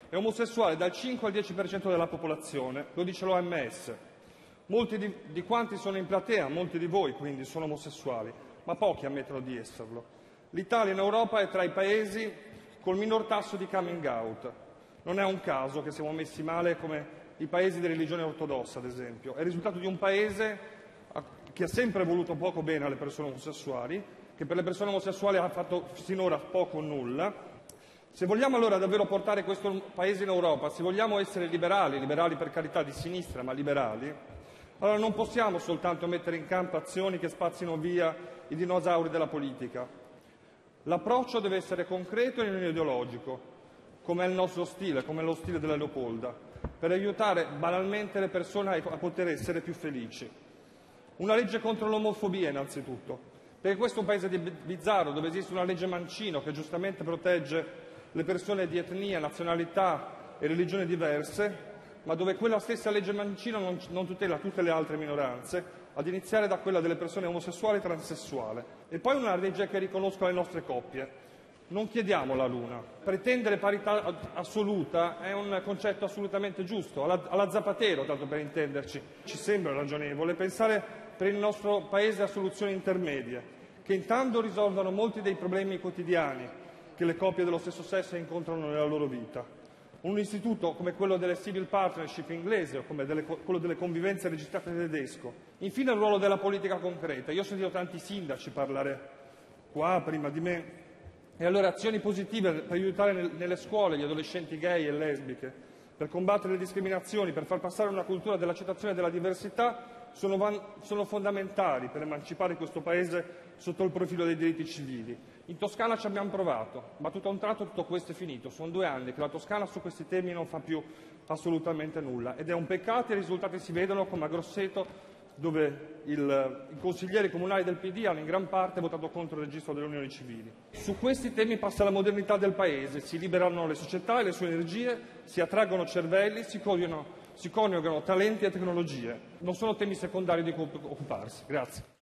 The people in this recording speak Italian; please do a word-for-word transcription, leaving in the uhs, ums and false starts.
è omosessuale dal cinque al dieci per cento della popolazione, lo dice l'O M S. Molti di, di quanti sono in platea, molti di voi quindi sono omosessuali, ma pochi ammettono di esserlo. L'Italia in Europa è tra i paesi col minor tasso di coming out. Non è un caso che siamo messi male come i paesi di religione ortodossa, ad esempio. È il risultato di un paese che ha sempre voluto poco bene alle persone omosessuali, che per le persone omosessuali ha fatto finora poco o nulla. Se vogliamo allora davvero portare questo Paese in Europa, se vogliamo essere liberali, liberali per carità di sinistra, ma liberali, allora non possiamo soltanto mettere in campo azioni che spazzino via i dinosauri della politica. L'approccio deve essere concreto e non ideologico, come è il nostro stile, come è lo stile della Leopolda, per aiutare banalmente le persone a poter essere più felici. Una legge contro l'omofobia innanzitutto, perché questo è un paese bizzarro dove esiste una legge Mancino che giustamente protegge le persone di etnia, nazionalità e religioni diverse, ma dove quella stessa legge Mancino non, non tutela tutte le altre minoranze, ad iniziare da quella delle persone omosessuali e transessuali. E poi una legge che riconosca le nostre coppie. Non chiediamo la luna. Pretendere parità assoluta è un concetto assolutamente giusto, alla, alla Zapatero, tanto per intenderci. Ci sembra ragionevole pensare per il nostro Paese a soluzioni intermedie, che intanto risolvano molti dei problemi quotidiani che le coppie dello stesso sesso incontrano nella loro vita. Un istituto come quello delle civil partnership inglese o come delle, quello delle convivenze registrate tedesco. Infine il ruolo della politica concreta. Io ho sentito tanti sindaci parlare qua prima di me, e allora azioni positive per aiutare nelle scuole gli adolescenti gay e lesbiche, per combattere le discriminazioni, per far passare una cultura dell'accettazione della diversità sono, van- sono fondamentali per emancipare questo Paese sotto il profilo dei diritti civili. In Toscana ci abbiamo provato, ma tutto a un tratto tutto questo è finito. Sono due anni che la Toscana su questi temi non fa più assolutamente nulla ed è un peccato e i risultati si vedono come a Grosseto, dove il, i consiglieri comunali del P D hanno in gran parte votato contro il registro delle unioni civili. Su questi temi passa la modernità del Paese, si liberano le società e le sue energie, si attraggono cervelli, si coniugano, si coniugano talenti e tecnologie. Non sono temi secondari di cui occuparsi. Grazie.